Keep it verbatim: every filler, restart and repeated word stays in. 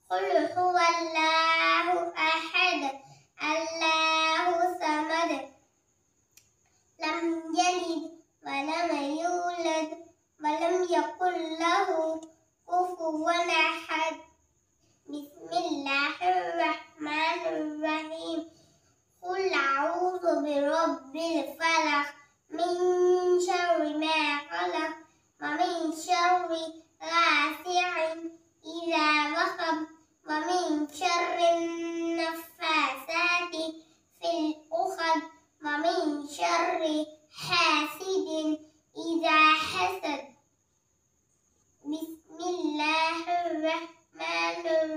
قل هو الله أحد الله الصمد لم يلد ولم يولد ولم يكن له كفوا أحد. بسم الله الرحمن الرحيم. قل أعوذ برب الفلق من شر ما خلق ومن شر غاسق إذا وقب ومن شر النفاثات في العقد ومن شر حاسد إذا حسد. بسم الله الرحمن الرحيم.